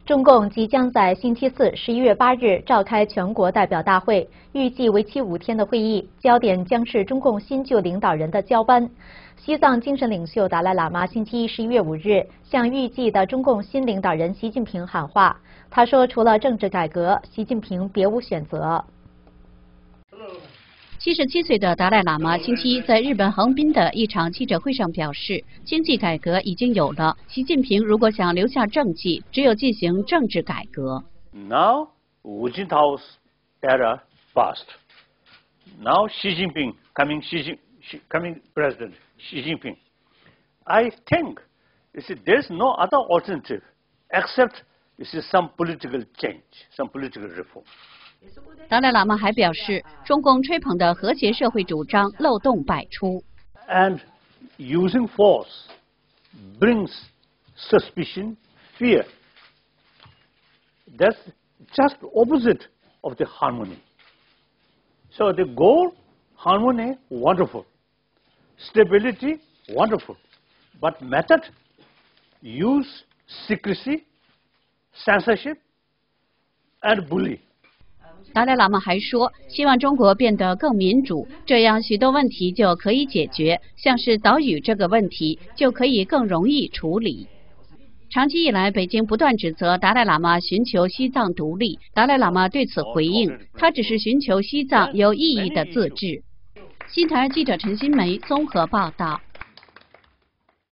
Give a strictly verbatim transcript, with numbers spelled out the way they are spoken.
中共即将在星期四十一月八日召开全国代表大会，预计为期五天的会议，焦点将是中共新旧领导人的交班。西藏精神领袖达赖喇嘛星期一十一月五日向预计的中共新领导人习近平喊话，他说，除了政治改革，习近平别无选择。 七十七岁的达赖喇嘛星期一在日本横滨的一场记者会上表示，经济改革已经有了，习近平如果想留下政绩，只有进行政治改革。 Now, Wu Jintao's era passed. Now Xi Jinping coming, Xi Jinping, coming President Xi Jinping. I think you see, there's no other alternative except you see some political change, some political reform. 达赖喇嘛还表示，中共吹捧的和谐社会主张漏洞百出。 And using force brings suspicion, fear. That's just opposite of the harmony. So the goal, harmony, wonderful. Stability, wonderful. But method, use secrecy, censorship, and bully. 达赖喇嘛还说，希望中国变得更民主，这样许多问题就可以解决，像是岛屿这个问题就可以更容易处理。长期以来，北京不断指责达赖喇嘛寻求西藏独立，达赖喇嘛对此回应，他只是寻求西藏有意义的自治。新台记者陈新梅综合报道。